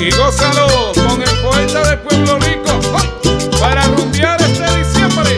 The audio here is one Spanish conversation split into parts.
y gózalo con el poeta de Pueblo Rico. ¡Oh! Para rumbear este diciembre.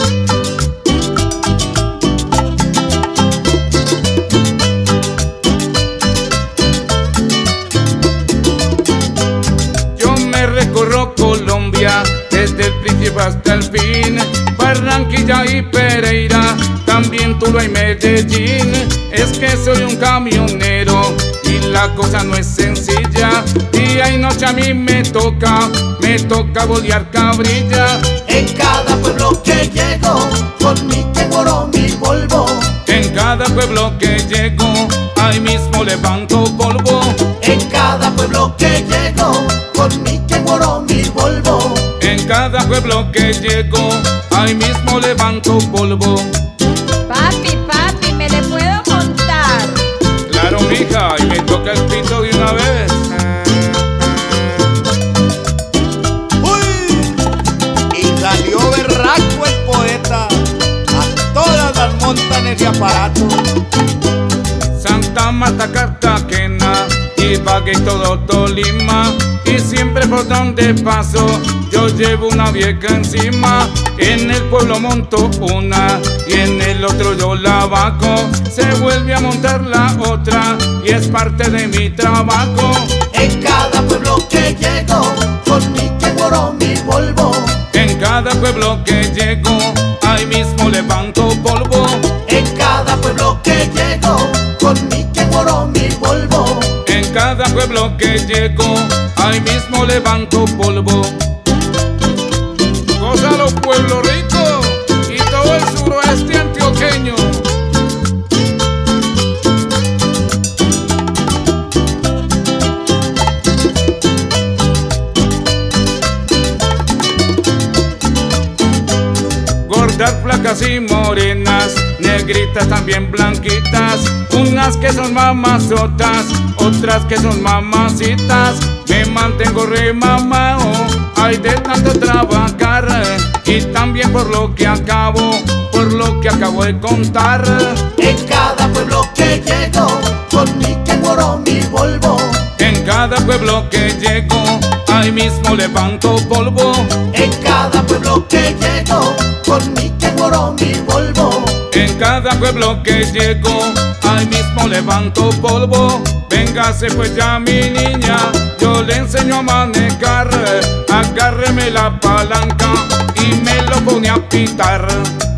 Yo me recorro Colombia desde el principio hasta el fin, Barranquilla y Pereira, también Tuluá y Medellín. Es que soy un camionero y la cosa no es sencilla. Día y noche a mí me toca bolear cabrilla. En cada pueblo que llego, con mi Kenworth, mi Volvo. En cada pueblo que llego, ahí mismo levanto polvo. En cada pueblo que llego, con mi Kenworth, mi Volvo. En cada pueblo que llego, ahí mismo levanto polvo. Papi, ¿me le puedo montar? Claro, mija, y me toca el pito de una vez. ¡Uy! Y salió berraco el poeta a todas las montañas y aparatos. Santa Marta, Cartagena, Ibagué y todo Tolima, y siempre por donde paso yo llevo una vieja encima. En el pueblo monto una y en el otro yo la vaco. Se vuelve a montar la otra y es parte de mi trabajo. En cada pueblo que llego, con mi Kenworth, mi Volvo. En cada pueblo que llego, ahí mismo levanto polvo. En cada pueblo que llego, con mi Kenworth, mi Volvo. En cada pueblo que llego, ahí mismo levanto polvo. Gózalo Pueblo Rico y todo el suroeste antioqueño. Gordas, flacas y morenas, negritas también blanquitas, unas que son mamazotas, otras que son mamacitas. Me mantengo remamao, ay de tanto trabajar, y también por lo que acabo de contar. En cada pueblo que llego, con mi Kenworth, mi Volvo. En cada pueblo que llego, ahí mismo levanto polvo. En cada pueblo que llego, con mi Kenworth, mi Volvo. En cada pueblo que llego, ahí mismo levanto polvo. Véngase pues ya mi niña, yo le enseño a manejar. Agárreme la palanca y me lo pone a pitar.